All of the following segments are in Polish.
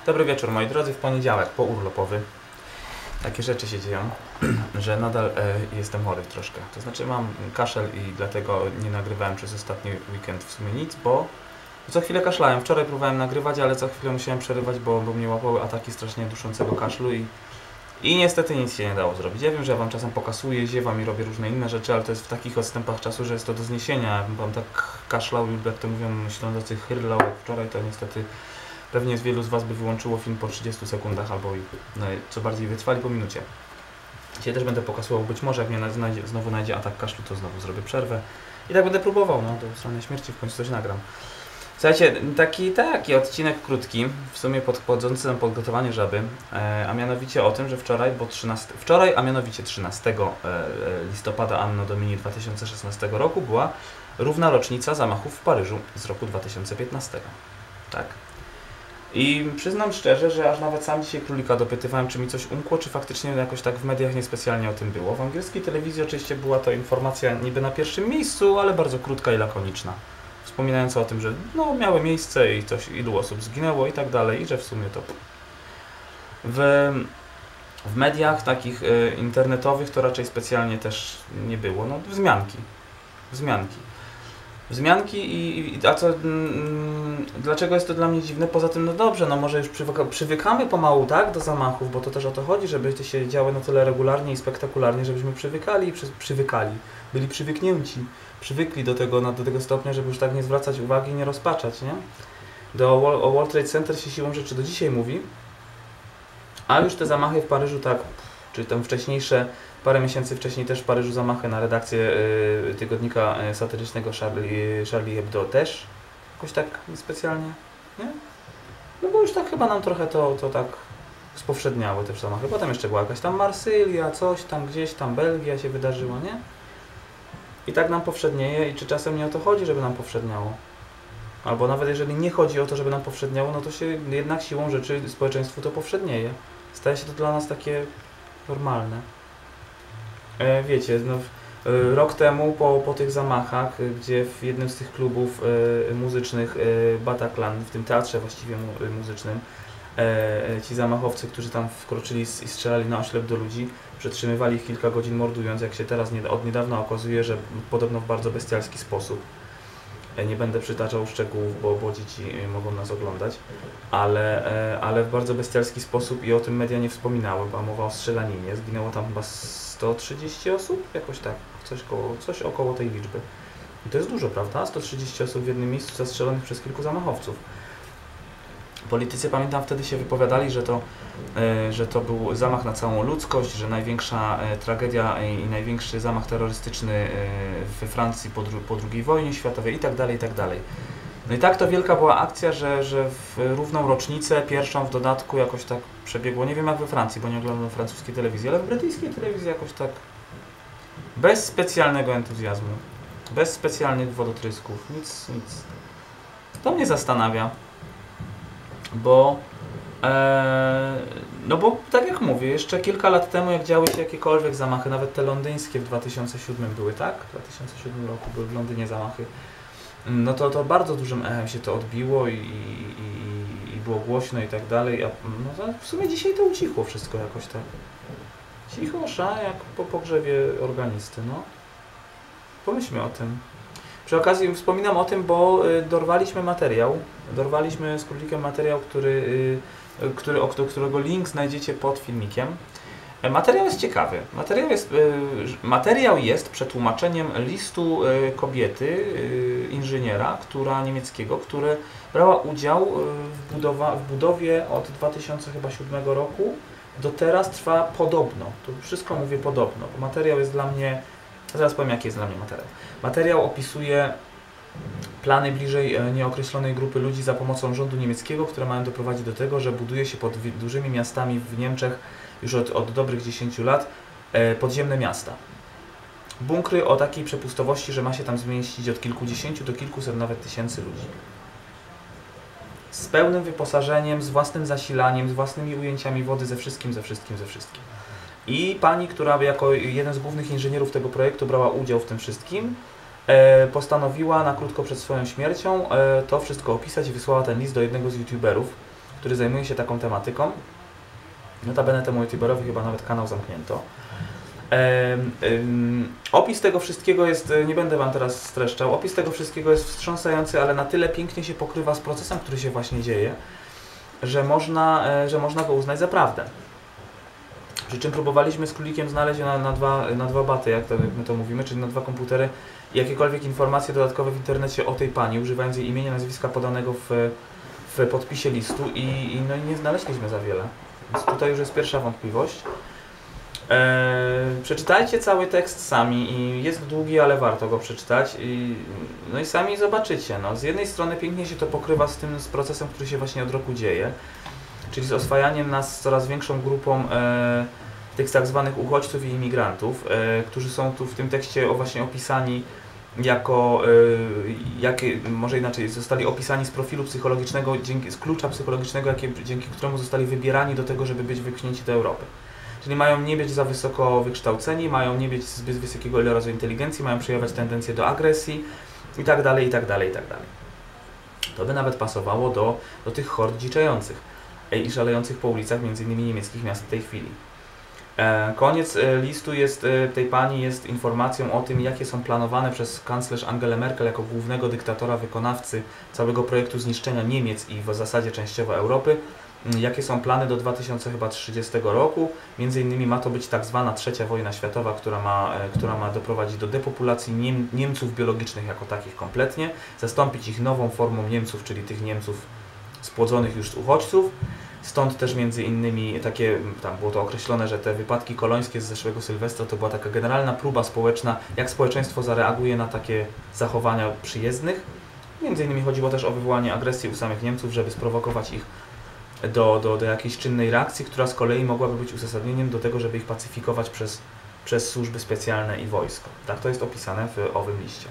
Dobry wieczór moi drodzy, w poniedziałek, pourlopowy. Takie rzeczy się dzieją, że nadal jestem chory troszkę. To znaczy mam kaszel i dlatego nie nagrywałem przez ostatni weekend w sumie nic, bo co chwilę kaszlałem. Wczoraj próbowałem nagrywać, ale co chwilę musiałem przerywać, bo mnie łapały ataki strasznie duszącego kaszlu i niestety nic się nie dało zrobić. Ja wiem, że ja wam czasem pokasuję, ziewam i robię różne inne rzeczy, ale to jest w takich odstępach czasu, że jest to do zniesienia. Jakbym wam tak kaszlał lub jak to mówią ślązacy chyrlał jak wczoraj, to niestety pewnie z wielu z was by wyłączyło film po 30 sekundach albo no, co bardziej wytrwali po minucie. Dzisiaj też będę pokazywał, być może jak mnie znowu najdzie atak kaszlu, to znowu zrobię przerwę. I tak będę próbował, no do samej śmierci w końcu coś nagram. Słuchajcie, taki odcinek krótki, w sumie podchodzący na podgotowanie żaby, a mianowicie o tym, że wczoraj, a mianowicie 13 listopada Anno Domini 2016 roku była równa rocznica zamachów w Paryżu z roku 2015. Tak. I przyznam szczerze, że aż nawet sam dzisiaj królika dopytywałem, czy mi coś umkło, czy faktycznie jakoś tak w mediach niespecjalnie o tym było. W angielskiej telewizji oczywiście była to informacja niby na pierwszym miejscu, ale bardzo krótka i lakoniczna. Wspominająca o tym, że no, miały miejsce i ilu osób zginęło i tak dalej, i że w sumie to... W mediach takich internetowych to raczej specjalnie też nie było. No, wzmianki a co, dlaczego jest to dla mnie dziwne? Poza tym, no dobrze, no może już przywykamy pomału, tak, do zamachów, bo to też o to chodzi, żeby to się działy na tyle regularnie i spektakularnie, żebyśmy byli przywykli do tego stopnia, żeby już tak nie zwracać uwagi i nie rozpaczać, nie? O World Trade Center się siłą rzeczy do dzisiaj mówi, a już te zamachy w Paryżu, tak, czy tam wcześniejsze, parę miesięcy wcześniej też w Paryżu zamachy na redakcję tygodnika satyrycznego Charlie Hebdo też jakoś tak specjalnie, nie? No bo już tak chyba nam trochę to tak spowszedniało te zamachy. Potem jeszcze była jakaś tam Marsylia, coś tam gdzieś tam Belgia się wydarzyło, nie? I tak nam powszednieje i czy czasem nie o to chodzi, żeby nam powszedniało? Albo nawet jeżeli nie chodzi o to, żeby nam powszedniało, no to się jednak siłą rzeczy społeczeństwu to powszednieje. Staje się to dla nas takie normalne. Wiecie, no, rok temu po tych zamachach, gdzie w jednym z tych klubów muzycznych Bataclan, w tym teatrze właściwie muzycznym, ci zamachowcy, którzy tam wkroczyli i strzelali na oślep do ludzi, przetrzymywali ich kilka godzin mordując, jak się teraz od niedawna okazuje, że podobno w bardzo bestialski sposób. Nie będę przytaczał szczegółów, bo dzieci mogą nas oglądać, ale w bardzo bestialski sposób i o tym media nie wspominały, była mowa o strzelaninie. Zginęło tam chyba 130 osób, jakoś tak, coś około tej liczby. I to jest dużo, prawda? 130 osób w jednym miejscu zastrzelonych przez kilku zamachowców. Politycy, pamiętam, wtedy się wypowiadali, że to był zamach na całą ludzkość, że największa tragedia i największy zamach terrorystyczny we Francji po II wojnie światowej i tak dalej, i tak dalej. No i tak to wielka była akcja, że w równą rocznicę, pierwszą w dodatku jakoś tak przebiegło, nie wiem jak we Francji, bo nie oglądam francuskiej telewizji, ale w brytyjskiej telewizji jakoś tak bez specjalnego entuzjazmu, bez specjalnych wodotrysków, nic. To mnie zastanawia. Bo tak jak mówię, jeszcze kilka lat temu jak działy się jakiekolwiek zamachy, nawet te londyńskie w 2007 były, tak? W 2007 roku były w Londynie zamachy. No to bardzo dużym echem się to odbiło i było głośno i tak dalej, a no w sumie dzisiaj to ucichło wszystko jakoś tak. Cicho, jak po pogrzebie organisty, no. Pomyślmy o tym. Przy okazji wspominam o tym, bo dorwaliśmy z królikiem materiał, którego link znajdziecie pod filmikiem. Materiał jest ciekawy. Materiał jest przetłumaczeniem listu kobiety, inżyniera, niemieckiego, który brała udział w budowie od 2007 roku. Do teraz trwa podobno. To wszystko mówię podobno. Materiał jest dla mnie... Zaraz powiem, jaki jest dla mnie materiał. Materiał opisuje plany bliżej nieokreślonej grupy ludzi za pomocą rządu niemieckiego, które mają doprowadzić do tego, że buduje się pod dużymi miastami w Niemczech już od dobrych 10 lat podziemne miasta. Bunkry o takiej przepustowości, że ma się tam zmieścić od kilkudziesięciu do kilkuset nawet tysięcy ludzi. Z pełnym wyposażeniem, z własnym zasilaniem, z własnymi ujęciami wody, ze wszystkim. I pani, która jako jeden z głównych inżynierów tego projektu brała udział w tym wszystkim, postanowiła na krótko przed swoją śmiercią to wszystko opisać i wysłała ten list do jednego z youtuberów, który zajmuje się taką tematyką. Notabene temu youtuberowi chyba nawet kanał zamknięto. Opis tego wszystkiego jest, nie będę Wam teraz streszczał, opis tego wszystkiego jest wstrząsający, ale na tyle pięknie się pokrywa z procesem, który się właśnie dzieje, że można go uznać za prawdę. Przy czym próbowaliśmy z Królikiem znaleźć na dwa baty, jak my to mówimy, czyli na dwa komputery, jakiekolwiek informacje dodatkowe w internecie o tej pani, używając jej imienia, nazwiska podanego w podpisie listu i nie znaleźliśmy za wiele. Więc tutaj już jest pierwsza wątpliwość. Przeczytajcie cały tekst sami i jest długi, ale warto go przeczytać no i sami zobaczycie. No, z jednej strony pięknie się to pokrywa z procesem, który się właśnie od roku dzieje, czyli z oswajaniem nas z coraz większą grupą tych tak zwanych uchodźców i imigrantów, którzy są tu w tym tekście właśnie opisani jako, może inaczej, zostali opisani z profilu psychologicznego, z klucza psychologicznego, dzięki któremu zostali wybierani do tego, żeby być wypchnięci do Europy. Czyli mają nie być za wysoko wykształceni, mają nie być zbyt wysokiego ilorazu inteligencji, mają przejawiać tendencje do agresji i tak dalej, i tak dalej, i tak dalej. To by nawet pasowało do tych hord dziczających i szalejących po ulicach m.in. niemieckich miast w tej chwili. Koniec listu tej pani jest informacją o tym, jakie są planowane przez kanclerz Angelę Merkel jako głównego dyktatora, wykonawcy całego projektu zniszczenia Niemiec i w zasadzie częściowo Europy. Jakie są plany do 2030 roku. Między innymi ma to być tak zwana trzecia wojna światowa, która ma doprowadzić do depopulacji Niemców biologicznych jako takich kompletnie, zastąpić ich nową formą Niemców, czyli tych Niemców spłodzonych już z uchodźców. Stąd też między innymi tam było to określone, że te wypadki kolońskie z zeszłego Sylwestra to była taka generalna próba społeczna, jak społeczeństwo zareaguje na takie zachowania przyjezdnych. Między innymi chodziło też o wywołanie agresji u samych Niemców, żeby sprowokować ich do jakiejś czynnej reakcji, która z kolei mogłaby być uzasadnieniem do tego, żeby ich pacyfikować przez służby specjalne i wojsko. Tak to jest opisane w owym liście.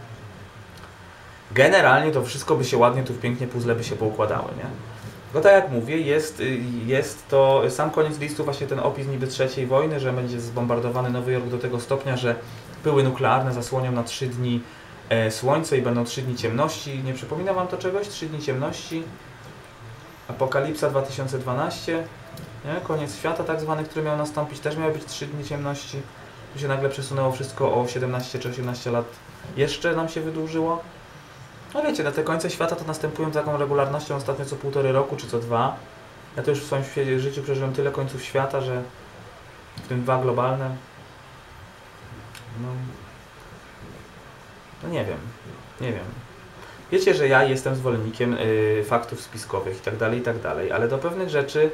Generalnie to wszystko by się ładnie, tu pięknie puzzle by się poukładały, nie? No tak jak mówię, jest to sam koniec listu, właśnie ten opis niby III wojny, że będzie zbombardowany Nowy Jork do tego stopnia, że pyły nuklearne zasłonią na 3 dni słońce i będą 3 dni ciemności. Nie przypomina Wam to czegoś? 3 dni ciemności? Apokalipsa 2012, nie? Koniec świata tak zwany, który miał nastąpić, też miały być 3 dni ciemności. Tu się nagle przesunęło wszystko o 17 czy 18 lat, jeszcze nam się wydłużyło. No wiecie, te końce świata to następują taką regularnością ostatnio co 1,5 roku czy co 2. Ja to już w swoim życiu przeżyłem tyle końców świata, że w tym 2 globalne. No nie wiem. Wiecie, że ja jestem zwolennikiem faktów spiskowych i tak dalej, ale do pewnych rzeczy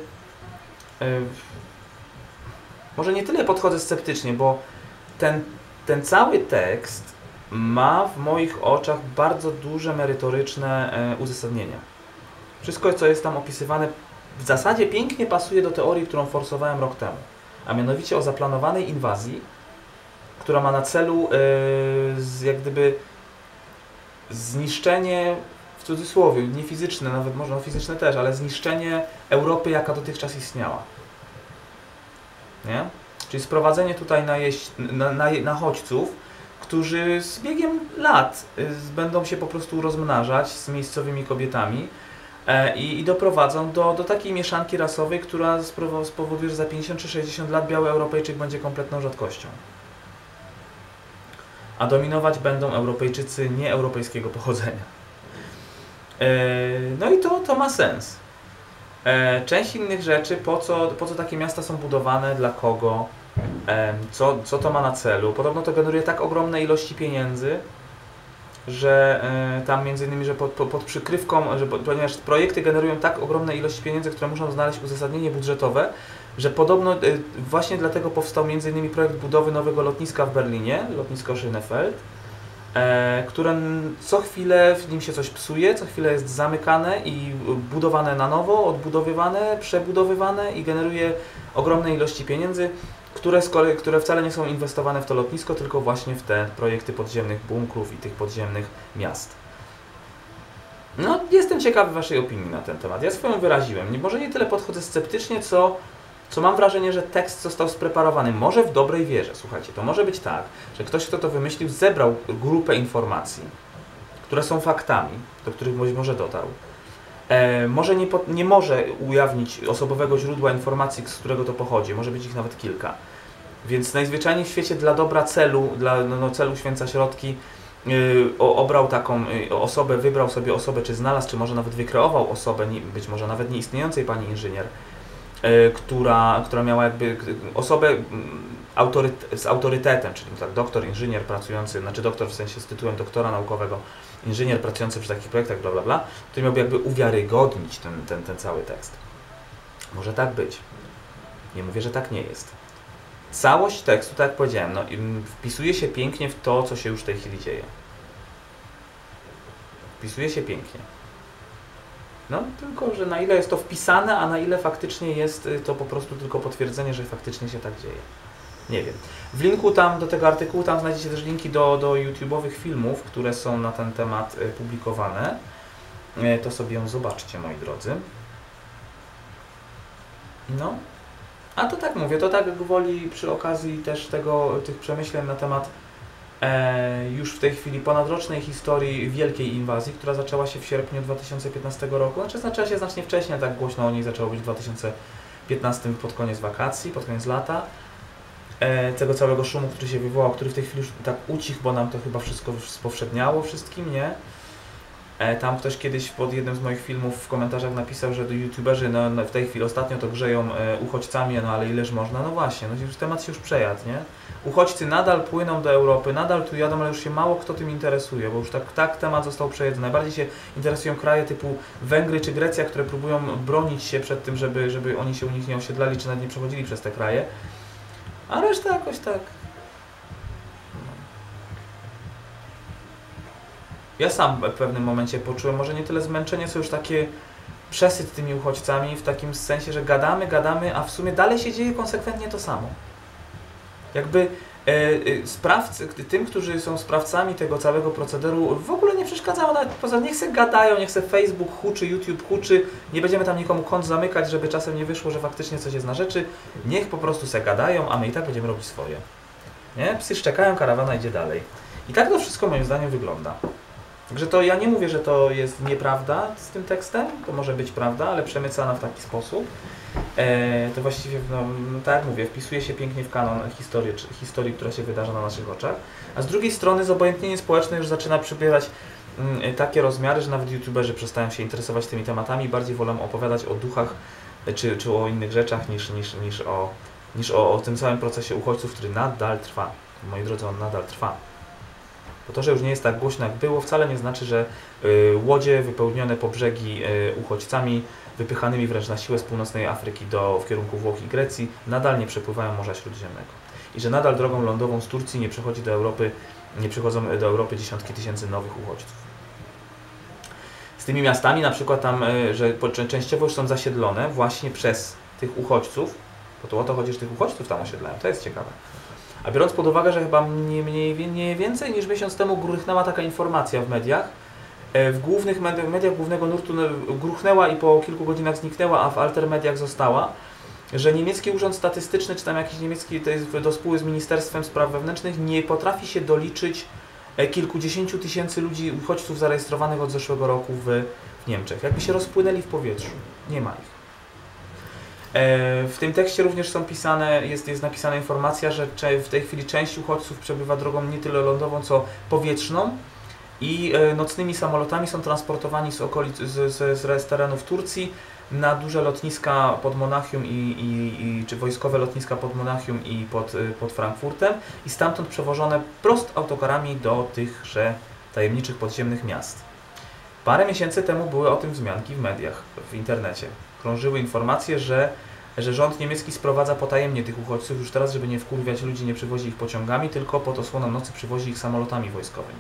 może nie tyle podchodzę sceptycznie, bo ten cały tekst ma w moich oczach bardzo duże merytoryczne uzasadnienia. Wszystko, co jest tam opisywane, w zasadzie pięknie pasuje do teorii, którą forsowałem rok temu, a mianowicie o zaplanowanej inwazji, która ma na celu jak gdyby zniszczenie, w cudzysłowie, nie fizyczne, nawet można fizyczne też, ale zniszczenie Europy, jaka dotychczas istniała. Nie? Czyli sprowadzenie tutaj na chodźców, którzy z biegiem lat będą się po prostu rozmnażać z miejscowymi kobietami i doprowadzą do takiej mieszanki rasowej, która spowoduje, że za 50 czy 60 lat biały Europejczyk będzie kompletną rzadkością. A dominować będą Europejczycy nieeuropejskiego pochodzenia. No i to ma sens. Część innych rzeczy, po co takie miasta są budowane, dla kogo, co to ma na celu. Podobno to generuje tak ogromne ilości pieniędzy, że tam między innymi, że pod przykrywką, ponieważ projekty generują tak ogromne ilości pieniędzy, które muszą znaleźć uzasadnienie budżetowe, że podobno właśnie dlatego powstał między innymi projekt budowy nowego lotniska w Berlinie, lotnisko Schönefeld, które co chwilę w nim się coś psuje, co chwilę jest zamykane i budowane na nowo, odbudowywane, przebudowywane i generuje ogromne ilości pieniędzy, które wcale nie są inwestowane w to lotnisko, tylko właśnie w te projekty podziemnych bunkrów i tych podziemnych miast. No, jestem ciekawy Waszej opinii na ten temat. Ja swoją wyraziłem. Może nie tyle podchodzę sceptycznie, co mam wrażenie, że tekst został spreparowany. Może w dobrej wierze. Słuchajcie, to może być tak, że ktoś, kto to wymyślił, zebrał grupę informacji, które są faktami, do których być może dotarł. może nie może ujawnić osobowego źródła informacji, z którego to pochodzi, może być ich nawet kilka. Więc najzwyczajniej w świecie dla dobra celu, dla celu święca środki, obrał taką osobę, wybrał sobie osobę, czy znalazł, czy może nawet wykreował osobę, być może nawet nieistniejącej pani inżynier, która miała jakby osobę z autorytetem, czyli tak, doktor, inżynier pracujący, znaczy doktor w sensie z tytułem doktora naukowego, inżynier pracujący przy takich projektach, bla bla bla, który miałby jakby uwiarygodnić ten cały tekst. Może tak być. Nie mówię, że tak nie jest. Całość tekstu, tak jak powiedziałem, wpisuje się pięknie w to, co się już w tej chwili dzieje. Wpisuje się pięknie. Tylko, że na ile jest to wpisane, a na ile faktycznie jest to po prostu tylko potwierdzenie, że faktycznie się tak dzieje. Nie wiem. W linku tam do tego artykułu, tam znajdziecie też linki do YouTube'owych filmów, które są na ten temat publikowane. To sobie ją zobaczcie, moi drodzy. A to tak mówię, to tak gwoli przy okazji też tych przemyśleń na temat już w tej chwili ponadrocznej historii wielkiej inwazji, która zaczęła się w sierpniu 2015 roku. Zaczęła się znacznie wcześniej, tak głośno o niej zaczęło być w 2015 pod koniec wakacji, pod koniec lata. Tego całego szumu, który się wywołał, który w tej chwili już tak ucichł, bo nam to chyba wszystko spowszedniało wszystkim, nie? Tam ktoś kiedyś pod jednym z moich filmów w komentarzach napisał, że youtuberzy w tej chwili ostatnio to grzeją uchodźcami, ale ileż można? No właśnie, już temat się już przejadł, nie? Uchodźcy nadal płyną do Europy, nadal tu jadą, ale już się mało kto tym interesuje, bo już tak temat został przejedzony. Najbardziej się interesują kraje typu Węgry czy Grecja, które próbują bronić się przed tym, żeby oni się u nich nie osiedlali, czy nawet nie przechodzili przez te kraje. A reszta jakoś tak. Ja sam w pewnym momencie poczułem może nie tyle zmęczenie, co już takie przesyt tymi uchodźcami, w takim sensie, że gadamy, a w sumie dalej się dzieje konsekwentnie to samo. Jakby tym, którzy są sprawcami tego całego procederu, w ogóle nie przeszkadzało, nawet poza niech se gadają, niech se Facebook huczy, YouTube huczy, nie będziemy tam nikomu kont zamykać, żeby czasem nie wyszło, że faktycznie coś jest na rzeczy, niech po prostu se gadają, a my i tak będziemy robić swoje. Nie? Psy szczekają, karawana idzie dalej. I tak to wszystko moim zdaniem wygląda. Także to ja nie mówię, że to jest nieprawda z tym tekstem, to może być prawda, ale przemycana w taki sposób. To właściwie, tak jak mówię, wpisuje się pięknie w kanon historii, która się wydarza na naszych oczach. A z drugiej strony zobojętnienie społeczne już zaczyna przybierać takie rozmiary, że nawet youtuberzy przestają się interesować tymi tematami i bardziej wolą opowiadać o duchach czy o innych rzeczach niż o tym całym procesie uchodźców, który nadal trwa. Moi drodzy, on nadal trwa. Bo to, że już nie jest tak głośno jak było, wcale nie znaczy, że łodzie wypełnione po brzegi uchodźcami, wypychanymi wręcz na siłę z północnej Afryki w kierunku Włoch i Grecji, nadal nie przepływają Morza Śródziemnego. I że nadal drogą lądową z Turcji nie przychodzą do Europy dziesiątki tysięcy nowych uchodźców. Z tymi miastami na przykład tam, że częściowo już są zasiedlone właśnie przez tych uchodźców, bo to o to chodzi, że tych uchodźców tam osiedlają, to jest ciekawe. A biorąc pod uwagę, że chyba nie więcej niż miesiąc temu gruchnęła taka informacja w mediach, w głównych mediach głównego nurtu gruchnęła i po kilku godzinach zniknęła, a w altermediach została, że niemiecki urząd statystyczny, czy tam jakiś niemiecki, to jest do spółki z Ministerstwem Spraw Wewnętrznych, nie potrafi się doliczyć kilkudziesięciu tysięcy ludzi, uchodźców zarejestrowanych od zeszłego roku w Niemczech. Jakby się rozpłynęli w powietrzu. Nie ma ich. W tym tekście również jest napisana informacja, że w tej chwili część uchodźców przebywa drogą nie tyle lądową, co powietrzną i nocnymi samolotami są transportowani z terenów Turcji na duże lotniska pod Monachium czy wojskowe lotniska pod Monachium i pod Frankfurtem i stamtąd przewożone prost autokarami do tychże tajemniczych podziemnych miast. Parę miesięcy temu były o tym wzmianki w mediach, w internecie. Krążyły informacje, że rząd niemiecki sprowadza potajemnie tych uchodźców już teraz, żeby nie wkurwiać ludzi, nie przywozi ich pociągami, tylko pod osłoną nocy przywozi ich samolotami wojskowymi.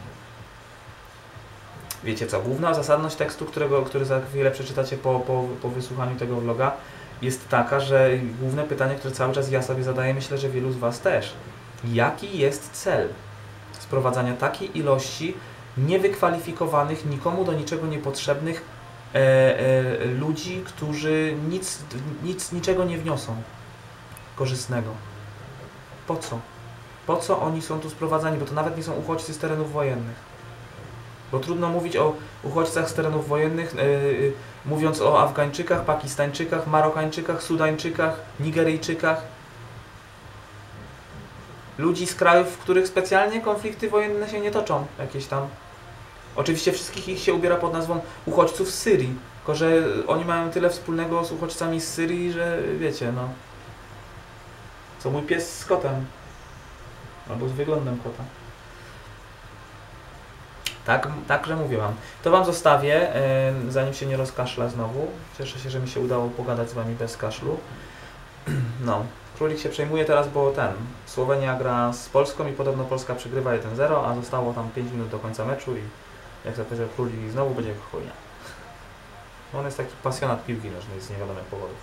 Wiecie co? Główna zasadność tekstu, który za chwilę przeczytacie po wysłuchaniu tego vloga, jest taka, że główne pytanie, które cały czas ja sobie zadaję, myślę, że wielu z Was też. Jaki jest cel sprowadzania takiej ilości niewykwalifikowanych, nikomu do niczego niepotrzebnych ludzi, którzy niczego nie wniosą korzystnego? Po co? Po co oni są tu sprowadzani? Bo to nawet nie są uchodźcy z terenów wojennych. Bo trudno mówić o uchodźcach z terenów wojennych, mówiąc o Afgańczykach, Pakistańczykach, Marokańczykach, Sudańczykach, Nigeryjczykach. Ludzi z krajów, w których specjalnie konflikty wojenne się nie toczą, jakieś tam. Oczywiście wszystkich ich się ubiera pod nazwą uchodźców z Syrii, tylko że oni mają tyle wspólnego z uchodźcami z Syrii, że wiecie, no. Co mój pies z kotem. Albo z wyglądem kota. Także mówię wam. To wam zostawię, zanim się nie rozkaszla znowu. Cieszę się, że mi się udało pogadać z wami bez kaszlu. No. Królik się przejmuje teraz, bo Słowenia gra z Polską i podobno Polska przegrywa 1-0, a zostało tam 5 minut do końca meczu i jak zapowiedział Królik znowu będzie jak chujnia. On jest taki pasjonat piłki nożnej z niewiadomych powodów.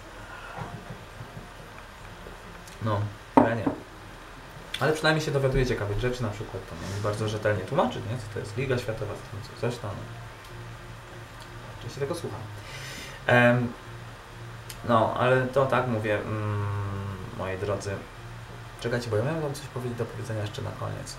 No, ja nie. Ale przynajmniej się dowiaduje ciekawych rzeczy, na przykład tam bardzo rzetelnie tłumaczy, nie? Co to jest Liga Światowa, coś tam. Oczywiście tego słucham. No, ale to tak mówię, moi drodzy. Czekajcie, bo ja miałem wam coś powiedzieć do powiedzenia jeszcze na koniec.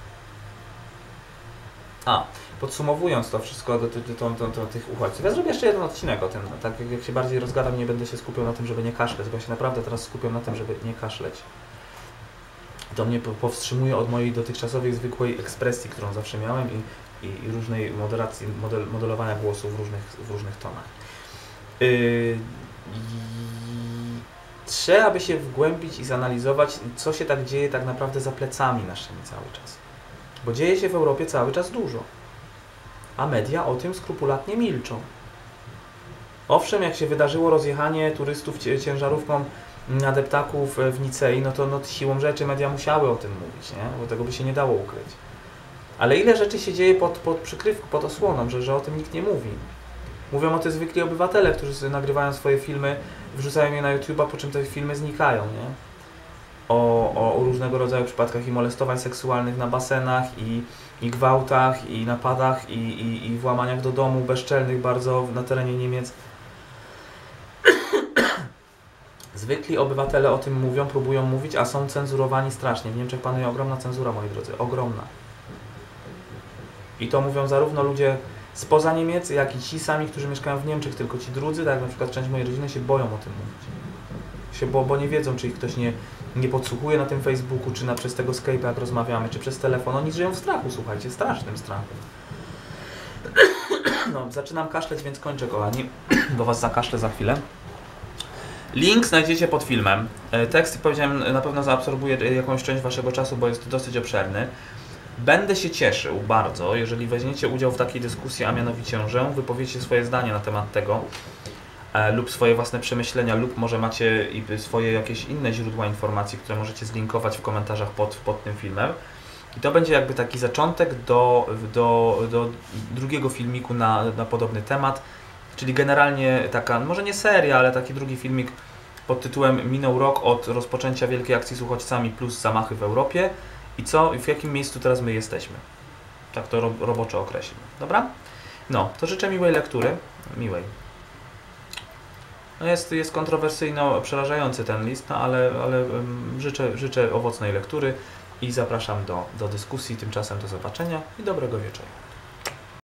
Podsumowując to wszystko do tych uchodźców. Ja zrobię jeszcze jeden odcinek o tym. Tak jak się bardziej rozgadam, nie będę się skupiał na tym, żeby nie kaszleć, bo ja się naprawdę teraz skupiam na tym, żeby nie kaszleć. To mnie powstrzymuje od mojej dotychczasowej zwykłej ekspresji, którą zawsze miałem i różnej moderacji, modelowania głosu w różnych tonach. Trzeba by się wgłębić i zanalizować, co się tak dzieje tak naprawdę za plecami naszymi cały czas. Bo dzieje się w Europie cały czas dużo. A media o tym skrupulatnie milczą. Owszem, jak się wydarzyło rozjechanie turystów ciężarówką na deptaków w Nicei, no to siłą rzeczy media musiały o tym mówić, nie? Bo tego by się nie dało ukryć. Ale ile rzeczy się dzieje pod przykrywką, pod osłoną, że o tym nikt nie mówi. Mówią o tym zwykli obywatele, którzy nagrywają swoje filmy, wrzucają je na YouTube'a, po czym te filmy znikają, nie? O różnego rodzaju przypadkach i molestowań seksualnych na basenach, i gwałtach, i napadach, i włamaniach do domu bezczelnych bardzo na terenie Niemiec. Zwykli obywatele o tym mówią, próbują mówić, a są cenzurowani strasznie. W Niemczech panuje ogromna cenzura, moi drodzy. Ogromna. I to mówią zarówno ludzie spoza Niemiec, jak i ci sami, którzy mieszkają w Niemczech, tylko ci drudzy, tak jak na przykład część mojej rodziny, się boją o tym mówić. Bo nie wiedzą, czy ich ktoś nie podsłuchuje na tym Facebooku, czy przez tego Skype'a, jak rozmawiamy, czy przez telefon. Oni żyją w strachu, słuchajcie, strasznym strachu. No, zaczynam kaszleć, więc kończę, kochani, bo was zakaszlę za chwilę. Link znajdziecie pod filmem. Tekst, jak powiedziałem, na pewno zaabsorbuje jakąś część waszego czasu, bo jest dosyć obszerny. Będę się cieszył bardzo, jeżeli weźmiecie udział w takiej dyskusji, a mianowicie, że wypowiecie swoje zdanie na temat tego lub swoje własne przemyślenia, lub może macie swoje jakieś inne źródła informacji, które możecie zlinkować w komentarzach pod tym filmem. I to będzie jakby taki zaczątek do drugiego filmiku na podobny temat, czyli generalnie taka, może nie seria, ale taki drugi filmik pod tytułem Minął rok od rozpoczęcia wielkiej akcji z uchodźcami plus zamachy w Europie i w jakim miejscu teraz my jesteśmy. Tak to roboczo określmy. Dobra? No, to życzę miłej lektury. Miłej. No jest kontrowersyjno przerażający ten list, no ale życzę owocnej lektury i zapraszam do dyskusji. Tymczasem do zobaczenia i dobrego wieczoru.